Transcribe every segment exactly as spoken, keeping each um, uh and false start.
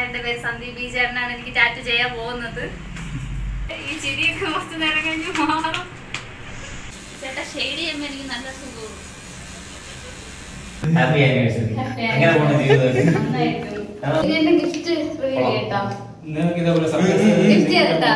ചേട്ടന്റെ പേര് സന്ദീപ്. ഈ ചേട്ടനാണ് എനിക്ക് ടാറ്റു ചെയ്യാൻ പോകുന്നത്. ഈ ചിരിയൊക്കെ കുറച്ച് നേരം കഴിഞ്ഞ് മാറും. ചേട്ടാ ഷെയ്ഡ് ചെയ്യുമ്പോ എനിക്ക് നല്ല സുഖവും. ഗിഫ്റ്റ് കേട്ടോ ഗിഫ്റ്റ് ചെയ്തട്ടാ.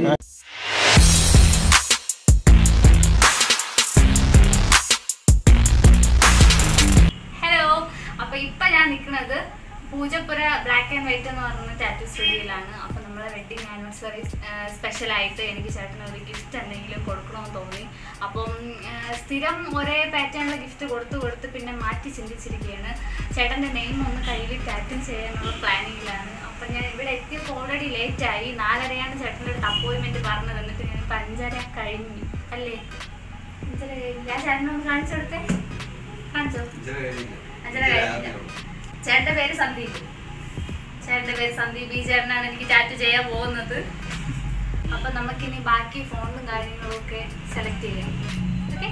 ഹലോ, അപ്പൊ ഇപ്പൊ ഞാൻ നിക്കുന്നത് പൂജപ്പുര ബ്ലാക്ക് ആൻഡ് വൈറ്റ് എന്ന് പറയുന്ന ടാറ്റു സ്റ്റുഡിയോയിലാണ്. അപ്പൊ നമ്മളെ വെഡിങ് ആനിവേഴ്സറി സ്പെഷ്യൽ ആയിട്ട് എനിക്ക് ചേട്ടന് ഒരു ഗിഫ്റ്റ് എന്തെങ്കിലും കൊടുക്കണമെന്ന് തോന്നി. അപ്പം സ്ഥിരം ഒരേ പാറ്റേണിലെ ഗിഫ്റ്റ് കൊടുത്ത് കൊടുത്ത് പിന്നെ മാറ്റി ചിന്തിച്ചിരിക്കുകയാണ്. ചേട്ടൻ്റെ നെയിം ഒന്ന് കയ്യിൽ ടാറ്റു ചെയ്യാനുള്ള പ്ലാനിങ്ങിലാണ്. അപ്പം ഞാൻ ഇവിടെ എത്തിയപ്പോൾ ഓൾറെഡി ലേറ്റ് ആയി. നാലരയാണ് ചേട്ടൻ്റെ അടുത്ത് അപ്പോയിൻമെന്റ് പറഞ്ഞത്. എന്നിട്ട് ഞാൻ ഇപ്പം അഞ്ചര കഴിഞ്ഞു അല്ലേ? അഞ്ചര കഴിഞ്ഞു. ഞാൻ ചേട്ടനൊന്ന് കാണിച്ചു കൊടുത്തേ. കാണിച്ചോ? അഞ്ചര കഴിഞ്ഞു. ചേട്ടന്റെ പേര് സന്ദീപ്. ചേട്ടന്റെ പേര് സന്ദീപ്. ഈ ചേട്ടനാണ് എനിക്ക് ടാറ്റു ചെയ്യാൻ പോകുന്നത്. അപ്പൊ നമുക്കിനി ബാക്കി ഫോണും കാര്യങ്ങളും ഒക്കെ സെലക്ട് ചെയ്യാം. ഓക്കെ,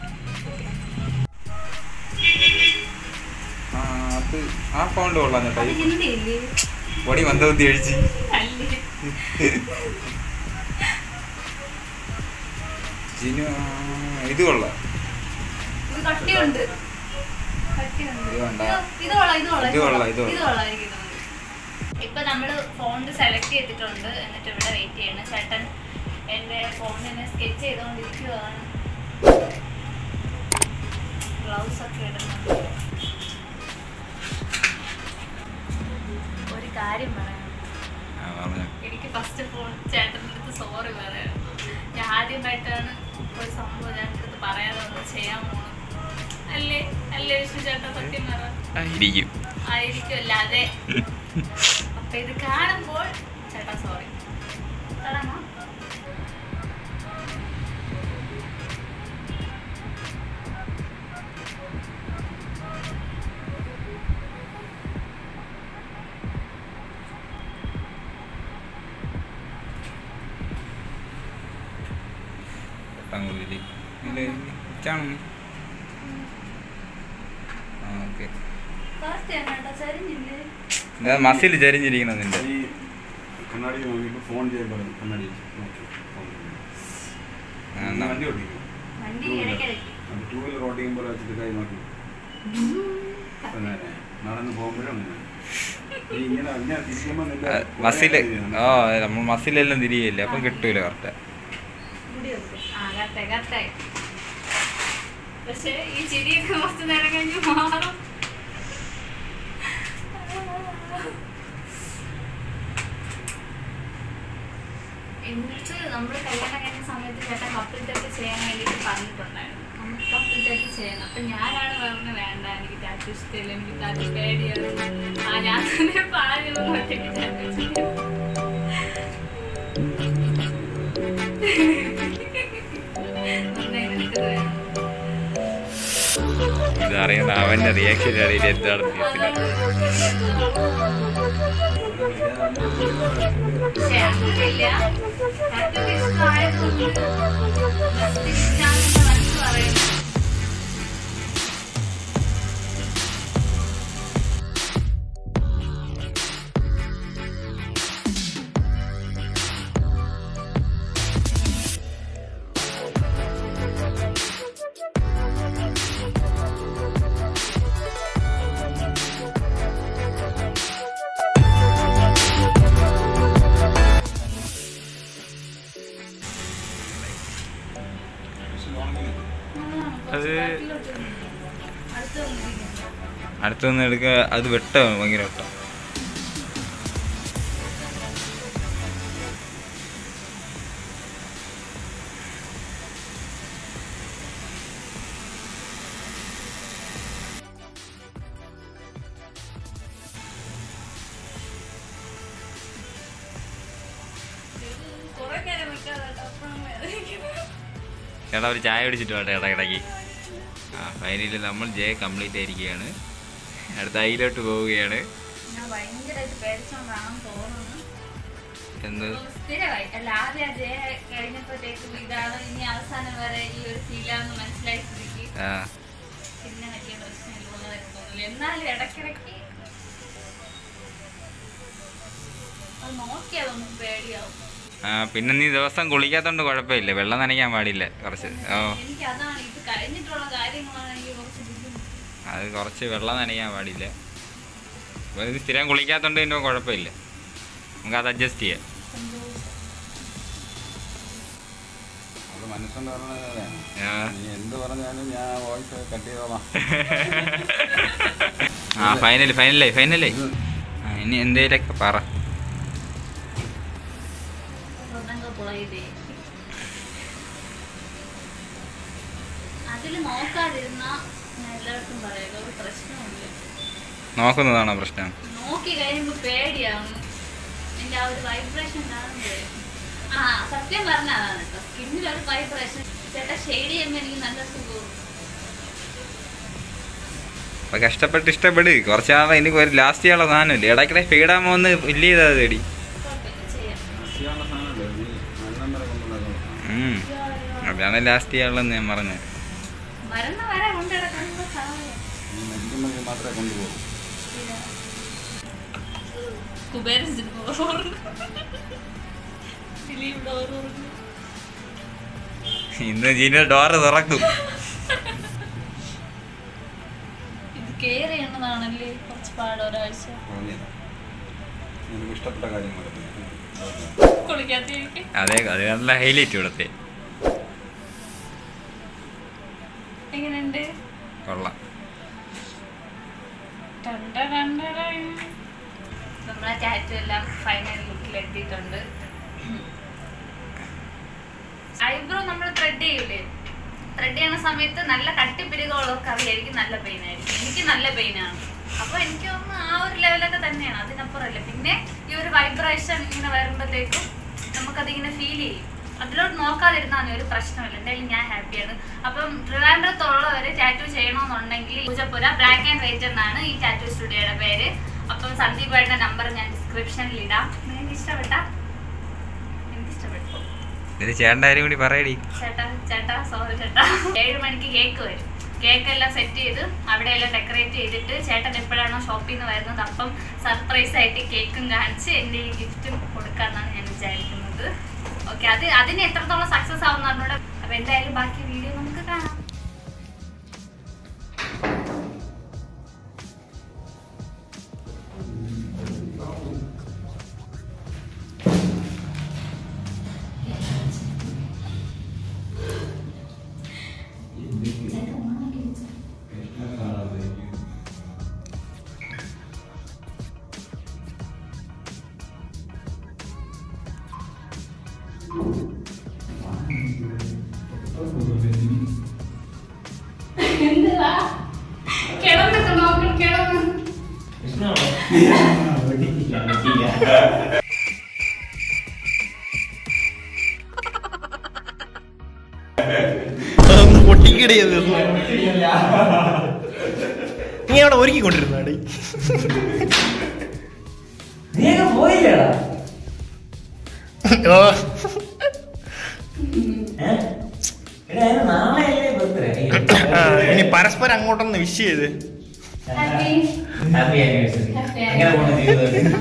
ആ ഫോണിൽ കൊള്ളാം ചേട്ടാ. ഹിന്ദിയില്ലേ? ബോഡി മന്ദബുദ്ധി കഴിച്ച് ജിനു ഇത് കൊള്ളാം. ഇത് കട്ടിയുണ്ട്. ഇപ്പൊ നമ്മള് ഫോണിൽ സെലക്ട് ചെയ്തിട്ടുണ്ട്. എന്നിട്ട് ഇവിടെ വെയിറ്റ് ചെയ്യണം. ചേട്ടൻ എന്റെ ഫോണിനെ സ്കെച്ച് ചെയ്തോണ്ടിരിക്കുവാണ്. ഗ്ലൗസ് ഒക്കെ ഇടുന്നുണ്ട്. ഒരു കാര്യം പറയാം. എനിക്ക് ഫസ്റ്റ് ഫോൺ ചേട്ടൻ്റെ അടുത്ത് സോറി പറയാം. ഞാൻ ആദ്യമായിട്ടാണ് ഒരു സംഭവം ചേട്ടൻ്റെ അടുത്ത് പറയാതെ ഒന്ന് ചെയ്യാൻ പോകണം. അല്ലേ അല്ലേ വിഷ്ണു ചേട്ടാ? സത്യം പറ. ആയിരിക്കും അല്ലാതെ. അപ്പൊ ഇത് കാണുമ്പോൾ ചേട്ടാ സോറി. കാണാമോ? മസിൽ ചരിഞ്ഞിരിക്കണം. നിന്റെ മസില് ഓ നമ്മൾ മസിലെല്ലാം തിരികെയില്ലേ, അപ്പം കിട്ടൂല കറക്റ്റ്. പക്ഷേ ഈ ചിരിയൊക്കെ കുറച്ച് നേരം കഴിഞ്ഞ് മാറും. എന്നിട്ട് നമ്മൾ കല്യാണം കഴിഞ്ഞ സമയത്ത് ചേട്ടൻ കപ്പിൾ ടാറ്റു ചെയ്യാൻ വേണ്ടിയിട്ട് പറഞ്ഞിട്ടുണ്ടായിരുന്നു. നമുക്ക് കപ്പിൾ ടാറ്റു ചെയ്യണം. അപ്പം ഞാനാണ് പറഞ്ഞത് വേണ്ട, എനിക്ക് ടാറ്റു ഇഷ്ടമില്ല, എനിക്ക് ടാറ്റു പേടിയാണ്. ആ ഞാൻ തന്നെ പറഞ്ഞു ഒറ്റയ്ക്ക് ടാറ്റു ചെയ്യും. ഇതറിയുന്ന അവന്റെ റിയാക്ഷൻ അറിയില്ല എന്താണ്. അത് അടുത്തൊന്ന് എടുക്കുക. അത് വെട്ട ഭയങ്കര വെട്ടം. ചേട്ടാ ഒരു ചായ കുടിച്ചിട്ട് വേട്ടെ ചേട്ടാ ഇടയ്ക്ക്. ആ ഫൈനലി നമ്മൾ ജെ കംപ്ലീറ്റ് ആയിരിക്കുകയാണ്. അടുത്ത ഐയിലോട്ട് പോവുകയാണ്. എന്ത് അത് നോക്കിയാതൊന്നും പേടിയാവും. പിന്നെ നീ ദിവസം കുളിക്കാത്തോണ്ട് കുഴപ്പമില്ല, വെള്ളം നനയ്ക്കാൻ പാടില്ല കുറച്ച്. ഓ എനിക്ക് അതാണ് ഇത് കഴിഞ്ഞിട്ടുള്ള കാര്യങ്ങളാണ് എനിക്ക് കുറച്ച് ബുദ്ധിമുട്ട്. അത് കുറച്ച് വെള്ളം നനയ്ക്കാൻ പാടില്ല. സ്ഥിരം കുളിക്കാത്തോണ്ട് പിന്നെ കുഴപ്പമില്ല, നമുക്ക് അത് അഡ്ജസ്റ്റ് ചെയ്യാം. ആ ഫൈനൽ ഫൈനലേ ഫൈനലേ ഇനി എന്തേലൊക്കെ പറ. നോക്കുന്നതാണോ പ്രശ്നം? നോക്കി കഴിയുമ്പോ പേടിയാവും. എന്റെ ആ ഒരു വൈബ്രേഷൻ ആ സത്യം പറഞ്ഞതാണ് കേട്ടോ. സ്കിന്നിൽ ഒരു വൈബ്രേഷൻ ചേട്ടാ ഷെയ്ഡ് ചെയ്യുമ്പോ എനിക്ക് നല്ല സുഖവും. അപ്പൊ കഷ്ടപ്പെട്ട് ഇഷ്ടപ്പെട് കുറച്ചാകുമ്പോ എനിക്ക് ഒരു ലാസ്റ്റ് ചെയ്യാനുള്ള സാധനമില്ല. ഇടയ്ക്കിടെ ഫീഡാകുമ്പോ ഒന്ന് ഫില്ല് ചെയ്താൽ തേടി. അതാണ് ലാസ്റ്റ് ചെയ്യാനുള്ളതെന്ന് ഞാൻ പറഞ്ഞത്. ഇന്ന് ജീന ഡോറ് തുറക്കും. ഇത് കെയർ ചെയ്യണതാണല്ലേ കുറച്ച് പാട്. ഒരാഴ്ച അതെ അത് നല്ല ഹൈലൈറ്റ് ഇവിടത്തെ. എങ്ങനെയുണ്ട്? കൊള്ളാം. നമ്മളെ ടാറ്റു എല്ലാം ഫൈനൽ ലുക്കിൽ എത്തിയിട്ടുണ്ട്. ഐബ്രോ നമ്മൾ ത്രെഡ് ചെയ്യൂലേ, ത്രെഡ് ചെയ്യുന്ന സമയത്ത് നല്ല കട്ടിപ്പിരികളുള്ളവർക്ക് അറിയായിരിക്കും നല്ല പെയിൻ ആയിരിക്കും. എനിക്ക് നല്ല പെയിനാണ്. അപ്പൊ എനിക്ക് തോന്നുന്നു ആ ഒരു ലെവലൊക്കെ തന്നെയാണ്, അതിനപ്പുറമല്ല. പിന്നെ ഈ ഒരു വൈബ്രേഷൻ ഇങ്ങനെ വരുമ്പോഴത്തേക്കും നമുക്കതിങ്ങനെ ഫീൽ ചെയ്യും. അതിലോട്ട് നോക്കാതിരുന്നാൽ ഒരു പ്രശ്നമില്ല. എന്തായാലും ഞാൻ ഹാപ്പിയാണ്. അപ്പം ട്രിവാൻഡ്രത്തുള്ളവര് ടാറ്റു ചെയ്യണമെന്നുണ്ടെങ്കിൽ പൂജപ്പുര ബ്ലാക്ക് ആൻഡ് വൈറ്റ് എന്നാണ് ഈ ടാറ്റു സ്റ്റുഡിയോയുടെ പേര്. അപ്പം സന്ദീപ് ഭായിയുടെ നമ്പർ ഞാൻ ഡിസ്ക്രിപ്ഷനിൽ ഇടാം. നിങ്ങൾക്ക് ഇഷ്ടപ്പെട്ട? എനിക്ക് ഇഷ്ടപ്പെട്ടു. ചേട്ടൻ്റെ കാര്യം കൂടി പറയടി. ചേട്ടാ ചേട്ടാ സോറി ചേട്ടാ. ഏഴ് മണിക്ക് കേക്ക് വരും. കേക്ക് എല്ലാം സെറ്റ് ചെയ്ത് അവിടെയെല്ലാം ഡെക്കറേറ്റ് ചെയ്തിട്ട് ചേട്ടൻ എപ്പോഴാണോ ഷോപ്പിൽ നിന്ന് വരുന്നത് അപ്പം സർപ്രൈസ് ആയിട്ട് കേക്കും കാണിച്ച് എൻ്റെ ഈ ഗിഫ്റ്റും കൊടുക്കാമെന്നാണ് ഞാൻ വിചാരിക്കുന്നത്. ഓക്കെ, അത് അതിന് എത്രത്തോളം സക്സസ് ആവുന്ന പറഞ്ഞോട്. അപ്പൊ എന്തായാലും ബാക്കി വീഡിയോ നമുക്ക് കാണാം. കിടന്നൊക്കെ നോക്കണം, കിടന്ന് പൊട്ടിക്കിടയത് നീ അവിടെ ഒരുക്കിക്കൊണ്ടിരുന്നാടി. പോയില്ലേടാ ഇനി പരസ്പരം അങ്ങോട്ടൊന്ന് വിഷ് ചെയ്ത് ഹാപ്പി ആനിവേഴ്സറി. എങ്ങനെ പോണു ജീവിതം?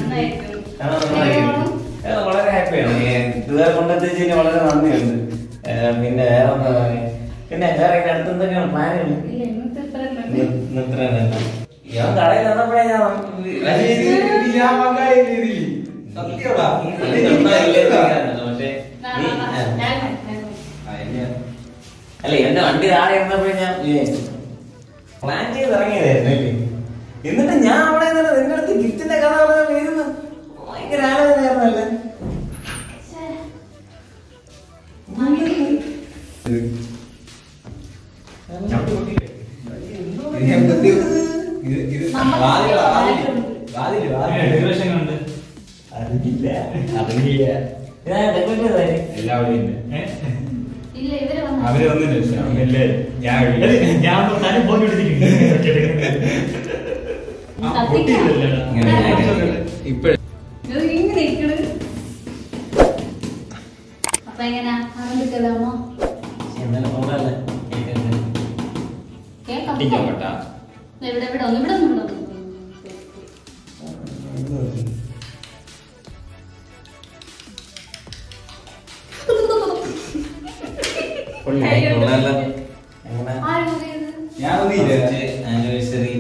വളരെ ഹാപ്പിയാണ്. ഇതുവരെ കൊണ്ടെത്തിച്ചതിന് വളരെ നന്ദിയുണ്ട്. പിന്നെ വേറെ പിന്നെ വേറെ അടുത്ത് എന്തൊക്കെയാണ് പ്ലാനുകൾ? ഞാൻ കടയിൽ വന്നപ്പോഴേ ഞാൻ അല്ല എന്റെ വണ്ടി താഴെ ഇരുന്നപ്പോഴേ ഞാൻ പ്ലാൻ ചെയ്ത് ഇറങ്ങിയതായിരുന്നു അല്ലേ. എന്നിട്ട് ഞാൻ അവിടെ നിന്റെ അടുത്ത് ഗിഫ്റ്റിന്റെ കഥ പറഞ്ഞ വീഴുന്നു. ഭയങ്കര ആലോചനയായിരുന്നല്ലേ. അറിയില്ല അറിയില്ല എല്ലാവരും അവര് വന്നില്ലേ ഞാൻ ഞാൻ ഫോൺ അപ്പൊ എങ്ങനെയാ ആരംഭിക്കലാമോ? ഇവിടെ ഇവിടെ ഒന്ന് ഇവിടെ ഒന്ന് ആനിവേഴ്സറി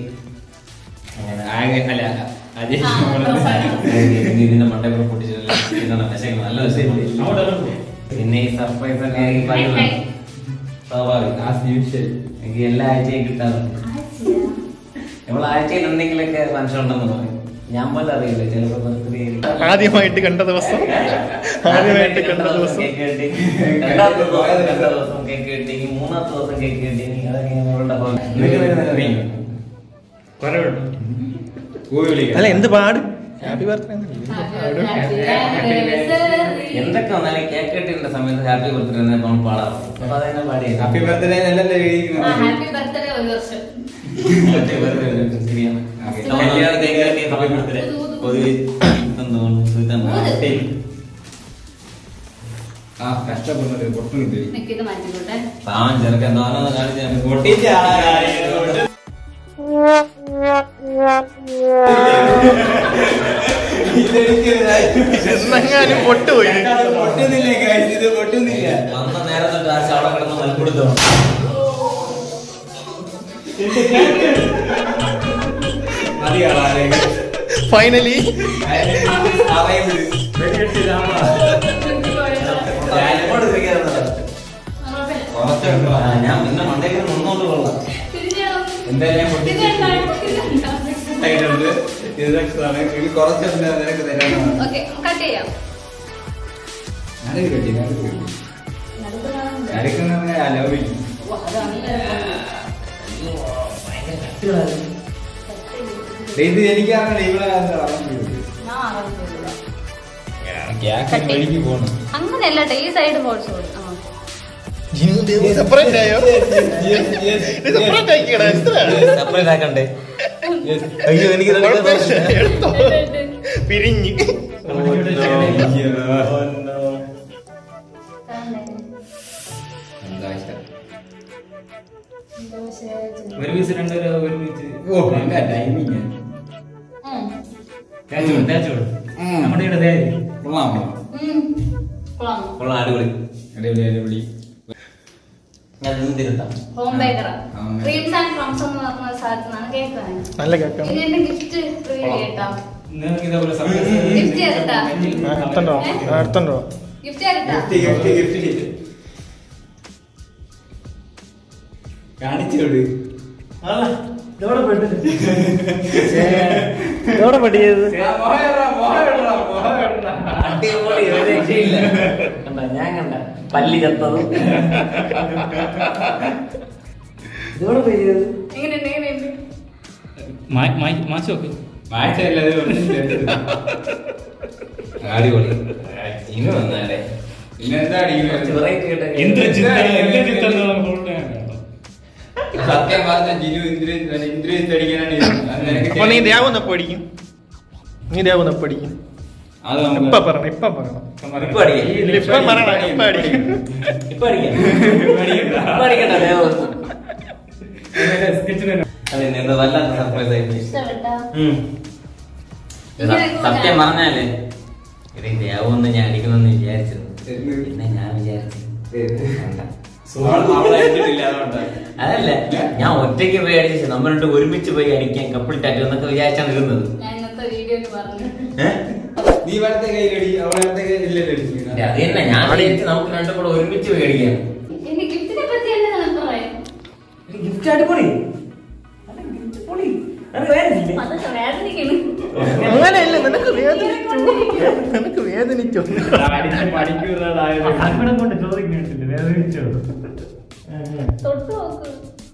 ഇതിന്റെ മണ്ടൊക്കെ പൊട്ടിച്ചിട്ടില്ല. നല്ല രസമില്ലേ? പിന്നെ ഈ സർപ്രൈസ് ഒക്കെ സ്വാഭാവികം. എനിക്ക് എല്ലാ ആഴ്ചയും കിട്ടാറുണ്ട്. നമ്മൾ ആഴ്ചയിൽ എന്തെങ്കിലുമൊക്കെ ഫംഗ്ഷൻ ഉണ്ടെന്ന് പറയും. ഞാൻ പോലും അറിയില്ല. ചിലപ്പോ ബർത്ത്ഡേ ആദ്യമായിട്ട് കണ്ട ദിവസം ആദ്യമായിട്ട് കണ്ട ദിവസം രണ്ടാമത്തെ ദിവസം കണ്ട ദിവസം കേക്ക് കിട്ടി, മൂന്നാമത്തെ ദിവസം കേക്ക് കിട്ടി. അതൊക്കെ അല്ല എന്ത് പാട് ഹാപ്പി ബർത്ത്ഡേ എന്തൊക്കെ വന്നാലും കേക്ക് കെട്ടിന്റെ സമയത്ത് ഹാപ്പി ബർത്ത്ഡേ നമ്മൾ പാടാറുണ്ട്. അപ്പൊ അതെന്നെ പാടി ഹാപ്പി ബർത്ത്ഡേ നല്ലല്ലേ ഹാപ്പി ബർത്ത്ഡേ ഒരു വർഷം ശരിയാണ്. പൊതുവെ ആ കഷ്ടപ്പെടുന്നത് പൊട്ടുന്നില്ല. നിൽക്കുന്നത് മാറ്റിക്കോട്ടെ. പാവം ചെറുക്കൻ എന്തോന്നോ കാണിച്ചു പൊട്ടിച്ച എന്നെങ്ങാനും പൊട്ടുപോയി. പൊട്ടുന്നില്ല guys, ഇത് പൊട്ടുന്നില്ല. വന്ന നേരം തൊട്ട് ആ ചാട കിടന്ന് നൽകൊടുത്തോ. ഫൈനലി ഞാൻ പിന്നെ മണ്ടേക്ക് നിന്നോണ്ട് കൊള്ളാം. എന്തായാലും ഇത് കുറച്ച് നിനക്ക് തരാനാണ്. ഓക്കെ കട്ട് ചെയ്യാം. ഞാനൊരു കെട്ടി ഞാനൊരു കെട്ടി ഞാനൊക്കെ അലോപിക്കും. ഇത് എനിക്കറിയണ്ട ഇവിടെ വഴിക്ക് പോകണം. അങ്ങനെയല്ല ഈ സൈഡ് ഫോൾസ് സെപ്പറേറ്റ് ആയോ? സെപ്പറേറ്റ് ആക്കിക്കട സെപ്പറേറ്റ് ആക്കണ്ടേ? അയ്യോ എനിക്ക് എടുത്തോ പിരിഞ്ഞ് ഒരു പീസ് രണ്ടോ ഒരു പീസ്. ഓ നല്ല ടൈമിങ്. നമ്മുടെ ഇവിടെ കൊള്ളാം കൊള്ളാം അടിപൊളി അടിപൊളി അടിപൊളി. ഞാൻ നിന്നിരുത്താം. ഹോം ബേക്കറാ ക്രീംസ് ആൻഡ് ക്രംസ് എന്ന് പറഞ്ഞ സ്ഥലത്തുനിന്നാണ് കേക്ക് വാങ്ങിയത്. നല്ല കേക്കാണ്. ഇനി എന്റെ ഗിഫ്റ്റ് റിവീൽ ചെയ്യട്ടോ. നിങ്ങൾക്ക് ഇതേപോലെ സർപ്രൈസ് ഗിഫ്റ്റ് തരട്ടാ. അടുത്തണ്ടോ അടുത്തണ്ടോ ഗിഫ്റ്റ് തരട്ടാ. ഗിഫ്റ്റ് ഗിഫ്റ്റ് ഗിഫ്റ്റ് കാണിച്ചോട്. അടിപൊളി ഒരു രക്ഷയില്ല. കണ്ട ഞാൻ കണ്ട പല്ലി ചത്തതും ഇതോടെ പെയ്യത് എങ്ങനെയുണ്ട് എങ്ങനെയുണ്ട്? മാച്ചല്ലേ അടിപൊളി. ഇനി വന്നാലേ പിന്നെന്താ വെറൈറ്റി സത്യം പറഞ്ഞ ജിനു ഇന്ദ്ര ഇന്ദ്രജിത്ത് അടിക്കാനാണ് അപ്പൊ നീ ദേവം എപ്പോ അടിക്കും? നീ ദേവം എപ്പോ അടിക്കും? അത് ഇപ്പൊ പറയണം ഇപ്പൊ പറയണം ഇപ്പൊ അടിക്കാം. ഇപ്പൊ പറയണം ഇപ്പൊ അടിക്കും. ഇപ്പൊ അടിക്കാം. ഇപ്പൊ അടിക്കണ്ട അതെ എന്ത് വല്ലാത്ത സർപ്രൈസ് ആയിട്ട്. ഇഷ്ടപ്പെട്ടോ? സത്യം പറഞ്ഞാലേ ഇത് ദേവൊന്ന് ഞാൻ അടിക്കണമെന്ന് വിചാരിച്ചത്. പിന്നെ ഞാൻ വിചാരിച്ചു അതല്ല ഞാൻ ഒറ്റയ്ക്ക് പോയി അടിച്ചു. നമ്മളിട്ട് ഒരുമിച്ച് പോയി അടിക്കാൻ കപ്പിൾ ടാറ്റു എന്നൊക്കെ വിചാരിച്ചാണ് ഇരുന്നത്. ഞാൻ ഇന്നത്തെ വീഡിയോയിൽ പറഞ്ഞു. നീ വലത്തെ കയ്യിലടി അവളത്തെ കയ്യിലടിച്ചു. അത് തന്നെ ഞാൻ വിചാരിച്ചു നമുക്ക് രണ്ടും കൂടെ ഒരുമിച്ച് പോയി അടിക്കാം. എന്റെ ഗിഫ്റ്റിനെ പറ്റി എന്താ നിനക്ക് പറയാം? ഗിഫ്റ്റ് അടിപൊളി. അതൊക്കെ വേദനിക്കുന്നു. അങ്ങനെയല്ല നിനക്ക് വേദനിച്ചു നിനക്ക് വേദനിച്ചു തൊട്ട് നോക്ക്.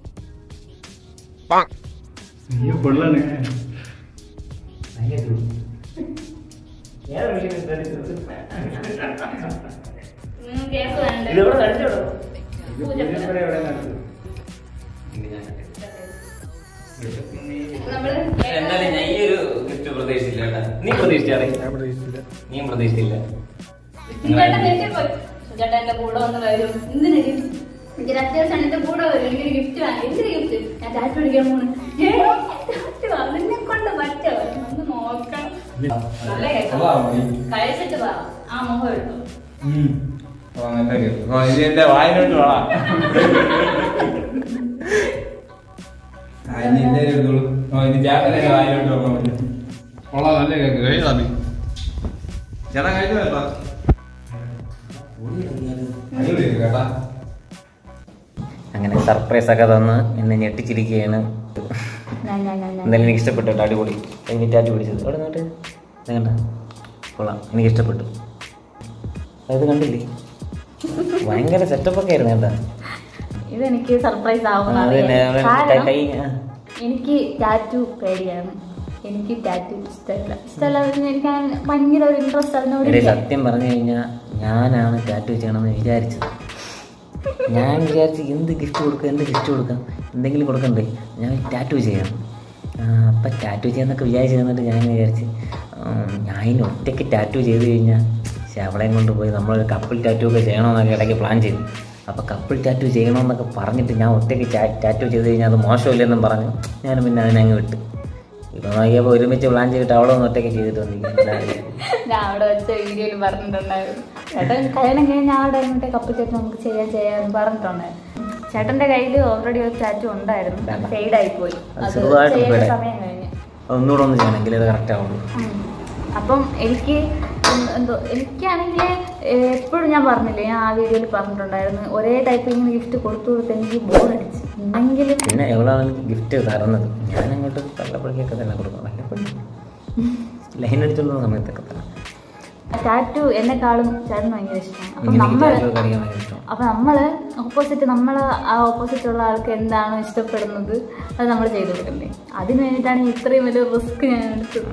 നിങ്ങൾ കേക്ക് വേണ്ടേ? നമ്മള് എന്തായാലും ഞാൻ ഈ ഒരു ഗിഫ്റ്റ് പ്രതീക്ഷിച്ചില്ല കേട്ടാ. നീ പ്രതീക്ഷിച്ചാറേ? നീ പ്രതീക്ഷിച്ചില്ല. ചേട്ടൻ തെറ്റിപ്പോയി. ചേട്ടൻ എന്റെ കൂടെ വന്ന് വരും. എന്തിനു എനിക്ക് അത്യാവശ്യം എന്റെ കൂടെ വരും. എനിക്കൊരു ഗിഫ്റ്റ് വാങ്ങി. എന്തൊരു ഗിഫ്റ്റ്? ഞാൻ ടാറ്റു പിടിക്കാൻ പോണ്. അതിനെ കൊണ്ട് പറ്റോ? ഒന്ന് നോക്കാം. നല്ല കേട്ടോ. കഴിച്ചിട്ട് പറ. ആ മുഖം എടുത്തു. ഓ നല്ലൊരു ഓ ഇത് എന്റെ വായിലോട്ട് വാ ഇനി എന്റെ എടുത്തോളൂ ഓ ഇനി ചേട്ടന്റെ വായിലോട്ട് പോകാൻ കൊള്ളാം നല്ല കേക്ക് കഴിയാ നീ ചേട്ടാ കഴിച്ചു കേട്ടോ കേട്ടാ. അങ്ങനെ സർപ്രൈസ് ഒക്കെ തന്ന് എന്നെ ഞെട്ടിച്ചിരിക്കുകയാണ്. എന്തായാലും എനിക്ക് ഇഷ്ടപ്പെട്ടു കേട്ടോ, അടിപൊളി. എനിക്ക് ടാറ്റു പിടിച്ചത് അവിടെ നോട്ട് കണ്ട കൊള്ളാം, എനിക്ക് ഇഷ്ടപ്പെട്ടു. അത് കണ്ടില്ലേ ഭയങ്കര സെറ്റപ്പ് ഒക്കെ ആയിരുന്നു കേട്ടോ. ഇതെനിക്ക് സർപ്രൈസ് ആവുന്ന എനിക്ക് ടാറ്റു പേടിയാണ്. എനിക്ക് ടാറ്റു ഇഷ്ടമല്ല ഇഷ്ടമല്ല എനിക്ക് ഭയങ്കര ഒരു ഇൻട്രസ്റ്റ് അതിനോട്. സത്യം പറഞ്ഞു കഴിഞ്ഞാൽ ഞാനാണ് ടാറ്റു ചെയ്യണമെന്ന് വിചാരിച്ചത്. ഞാൻ വിചാരിച്ച് എന്ത് ഗിഫ്റ്റ് കൊടുക്കാം എന്ത് ഗിഫ്റ്റ് കൊടുക്കാം എന്തെങ്കിലും കൊടുക്കണ്ടേ, ഞാൻ ടാറ്റു ചെയ്യണം. അപ്പം ടാറ്റു ചെയ്യാന്നൊക്കെ വിചാരിച്ച് തന്നിട്ട് ഞാൻ വിചാരിച്ച് ഞാൻ ഇനി ഒറ്റയ്ക്ക് ടാറ്റു ചെയ്ത് കഴിഞ്ഞാൽ പക്ഷെ അവളെയും കൊണ്ട് പോയി നമ്മളൊരു കപ്പിൾ ടാറ്റു ഒക്കെ ചെയ്യണമെന്നൊക്കെ ഇടയ്ക്ക് പ്ലാൻ ചെയ്തു. അപ്പോൾ കപ്പിൾ ടാറ്റു ചെയ്യണമെന്നൊക്കെ പറഞ്ഞിട്ട് ഞാൻ ഒറ്റയ്ക്ക് ടാറ്റു ചെയ്ത് കഴിഞ്ഞാൽ അത് മോശമില്ലെന്നും പറഞ്ഞു ഞാൻ പിന്നെ അതിനങ്ങ് വിട്ട്. ഇപ്പം നോക്കിയപ്പോൾ ഒരുമിച്ച് പ്ലാൻ ചെയ്തിട്ട് അവിടെ ഒന്ന് ഒറ്റയ്ക്ക് ചെയ്തിട്ട് വന്നിരിക്കുന്നു. ഞാൻ അവിടെ വെച്ച വീഡിയോയിൽ പറഞ്ഞിട്ടുണ്ടായിരുന്നു ചേട്ടൻ കല്യാണം കഴിഞ്ഞ് ഞാൻ അവിടെ ഇങ്ങോട്ട് കപ്പിൾ ടാറ്റു നമുക്ക് ചെയ്യാൻ ചെയ്യാമെന്ന് പറഞ്ഞിട്ടുണ്ടായിരുന്നു. ചേട്ടൻ്റെ കയ്യിൽ ഓൾറെഡി ഒരു ടാറ്റു ഉണ്ടായിരുന്നു, ഫെയ്ഡായി പോയി. അത് ചെയ്യുന്ന സമയം കഴിഞ്ഞ് ഒന്നുകൂടെ ഒന്ന് ചെയ്യണമെങ്കിൽ അത് കറക്റ്റ് ആവുള്ളൂ. അപ്പം എനിക്ക് എന്തോ എനിക്കാണെങ്കിൽ എപ്പോഴും ഞാൻ പറഞ്ഞില്ലേ, ഞാൻ ആ വീഡിയോയിൽ പറഞ്ഞിട്ടുണ്ടായിരുന്നു ഒരേ ടൈപ്പ് ഇങ്ങനെ ഗിഫ്റ്റ് കൊടുത്തു കൊടുത്ത് എനിക്ക് ബോറടിച്ചു. എന്തെങ്കിലും പിന്നെ എവളാണ് ഗിഫ്റ്റ് തരുന്നത്, ഞാൻ അങ്ങോട്ട് വല്ലപ്പോഴേക്കൊക്കെ തന്നെ കൊടുക്കണം. വല്ലപ്പോഴും ലൈൻ അടിച്ചുകൊണ്ടുള്ള സമയത്തൊക്കെ തന്നെ. ടാറ്റു എന്നെക്കാളും ചേട്ടന് ഭയങ്കര ഇഷ്ടമാണ്. അപ്പം നമ്മൾ അപ്പം നമ്മൾ ഓപ്പോസിറ്റ് നമ്മൾ ആ ഓപ്പോസിറ്റ് ഉള്ള ആൾക്ക് എന്താണോ ഇഷ്ടപ്പെടുന്നത് അത് നമ്മൾ ചെയ്തു കൊടുക്കണ്ടേ. അതിന് വേണ്ടിയിട്ടാണ് ഇത്രയും വലിയ റിസ്ക് ഞാൻ എടുത്തത്.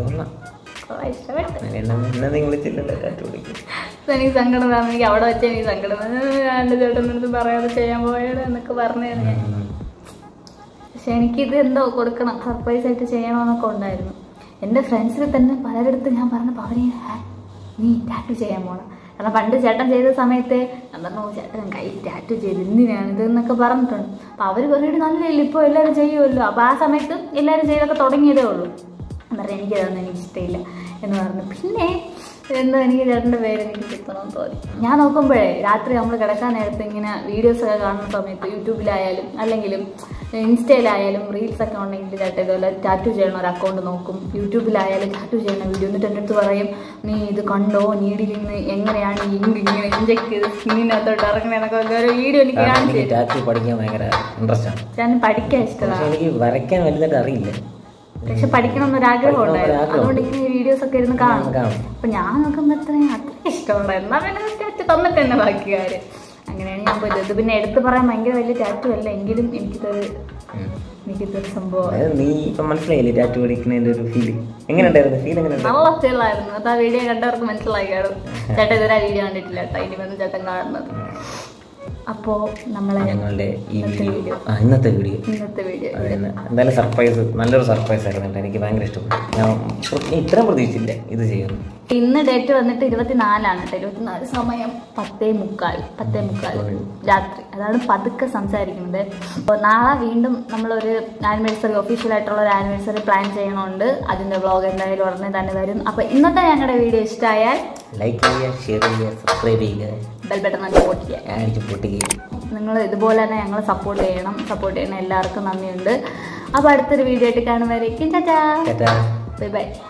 എനിക്ക് സങ്കടം വന്നു, എനിക്ക് അവിടെ വെച്ചാൽ എനിക്ക് സങ്കടം വന്നു. എൻ്റെ ചേട്ടൻ്റെ അടുത്ത് പറയാതെ ചെയ്യാൻ പോയത് എന്നൊക്കെ പറഞ്ഞാണ് ഞാൻ. പക്ഷെ എനിക്കിത് എന്തോ കൊടുക്കണം, സർപ്രൈസ് ആയിട്ട് ചെയ്യണമെന്നൊക്കെ ഉണ്ടായിരുന്നു. എൻ്റെ ഫ്രണ്ട്സിൽ തന്നെ പലരിടത്തും ഞാൻ പറഞ്ഞപ്പോൾ അവർ നീ ടാറ്റു ചെയ്യാൻ പോകണം. കാരണം പണ്ട് ചേട്ടൻ ചെയ്ത സമയത്ത് ഞാൻ പറഞ്ഞു ചേട്ടൻ കൈ ടാറ്റു ചെയ്ത് എന്തിനാണ് ഇതെന്നൊക്കെ പറഞ്ഞിട്ടുണ്ട്. അപ്പം അവർ പറഞ്ഞിട്ട് നല്ലതല്ലേ ഇപ്പോൾ എല്ലാവരും ചെയ്യുമല്ലോ. അപ്പോൾ ആ സമയത്ത് എല്ലാവരും ചെയ്തൊക്കെ തുടങ്ങിയതേ ഉള്ളൂ. എന്നിട്ട് എനിക്കതൊന്നും എനിക്ക് ഇഷ്ടമില്ല എന്ന് പറഞ്ഞു. പിന്നെ എന്തോ എനിക്ക് ചേട്ടൻ്റെ പേര് എനിക്ക് കിട്ടണമെന്ന് തോന്നി. ഞാൻ നോക്കുമ്പോഴേ രാത്രി നമ്മൾ കിടക്കാൻ നേരത്ത് ഇങ്ങനെ വീഡിയോസൊക്കെ കാണുന്ന സമയത്ത് യൂട്യൂബിലായാലും അല്ലെങ്കിലും ഇൻസ്റ്റയിലായാലും റീൽസൊക്കെ ഉണ്ടെങ്കിൽ ചേട്ടൻ ഇതുപോലെ ടാറ്റു ചെയ്യണ ഒരു അക്കൗണ്ട് നോക്കും. യൂട്യൂബിലായാലും ടാറ്റു ചെയ്യുന്ന വീഡിയോ എന്നിട്ട് എൻ്റെ അടുത്ത് പറയും നീ ഇത് കണ്ടോ, നീഡിൽ നിന്ന് എങ്ങനെയാണ് ഈ ഇങ്ക് ഇങ്ങനെ ഇഞ്ചെക്ട് ചെയ്ത് സ്കിന്നിനകത്തോട്ട് ഇറങ്ങണേന്നൊക്കെ ഒരു വീഡിയോ എനിക്ക് കാണിച്ചു. ടാറ്റു പഠിക്കാൻ ഭയങ്കര ഇൻട്രസ്റ്റ് ആണ്. ഞാൻ പഠിക്കാൻ ഇഷ്ടമാണ്, എനിക്ക് വരയ്ക്കാൻ വലുതായിട്ട് അറിയില്ല. പക്ഷെ പഠിക്കണം എന്നൊരാഗ്രഹം ഉണ്ടായിരുന്നു. അതുകൊണ്ട് ഇങ്ങനെ വീഡിയോസ് ഒക്കെ ഇരുന്ന് കാണും. അപ്പൊ ഞാൻ നോക്കുമ്പോ അത്രയും അത്ര ഇഷ്ടമുണ്ടായിരുന്നു. അവനെ ടാറ്റു തന്നിട്ട് തന്നെ ബാക്കി കാര്യം. അങ്ങനെയാണ് ഞാൻ പോയത്. ഇത് പിന്നെ എടുത്ത് പറയാൻ ഭയങ്കര വലിയ ടാറ്റു അല്ല, എങ്കിലും എനിക്കിതൊരു എനിക്കിതൊരു സംഭവം. നീ ഇപ്പൊ മനസ്സിലായില്ലേ ടാറ്റു പഠിക്കുന്നതിന്റെ ഒരു ഫീൽ എങ്ങനെയുണ്ടായിരുന്നു? ഫീൽ എങ്ങനെ? നല്ല ഫീലായിരുന്നു. അത് ആ വീഡിയോ കണ്ടവർക്ക് മനസ്സിലായി കാണും. ചേട്ടൻ ഇതുവരെ ആ വീഡിയോ കണ്ടിട്ടില്ല കേട്ടോ, ഇനി വന്ന് ചേട്ടൻ കാണുന്നത്. അപ്പോൾ നമ്മളെ ഞങ്ങളുടെ ഈ വീഡിയോ ഇന്നത്തെ വീഡിയോ ഇന്നത്തെ വീഡിയോ എന്തായാലും സർപ്രൈസ്, നല്ലൊരു സർപ്രൈസ് ആയിരുന്നു. എനിക്ക് ഭയങ്കര ഇഷ്ടപ്പെട്ടു. ഞാൻ ഇത്രയും പ്രതീക്ഷിച്ചില്ല ഇത് ചെയ്യുന്നു. ഇന്ന് ഡേറ്റ് വന്നിട്ട് ഇരുപത്തിനാലാണ് കേട്ടോ. ഇരുപത്തിനാല് സമയം പത്തേ മുക്കാൽ പത്തേ മുക്കാൽ രാത്രി. അതാണ് പതുക്കെ സംസാരിക്കുന്നത്. അപ്പോൾ നാളെ വീണ്ടും നമ്മളൊരു ആനിവേഴ്സറി ഒഫീഷ്യലായിട്ടുള്ള ഒരു ആനിവേഴ്സറി പ്ലാൻ ചെയ്യണമുണ്ട്. അതിൻ്റെ വ്ളോഗ് എന്തായാലും ഉടനെ തന്നെ വരും. അപ്പോൾ ഇന്നത്തെ ഞങ്ങളുടെ വീഡിയോ ഇഷ്ടമായാൽ ലൈക്ക് ചെയ്യുക, ഷെയർ ചെയ്യുക, സബ്സ്ക്രൈബ് ചെയ്യുക, ബെൽ ബട്ടൺ സപ്പോർട്ട് ചെയ്യുക. അടിച്ച് പൊട്ടുകയും നിങ്ങൾ ഇതുപോലെ തന്നെ ഞങ്ങൾ സപ്പോർട്ട് ചെയ്യണം. സപ്പോർട്ട് ചെയ്യണ എല്ലാവർക്കും നന്ദിയുണ്ട്. അപ്പോൾ അടുത്തൊരു വീഡിയോ ആയിട്ട് കാണുന്നവരേക്കും ടാറ്റാ, ബൈ ബൈ.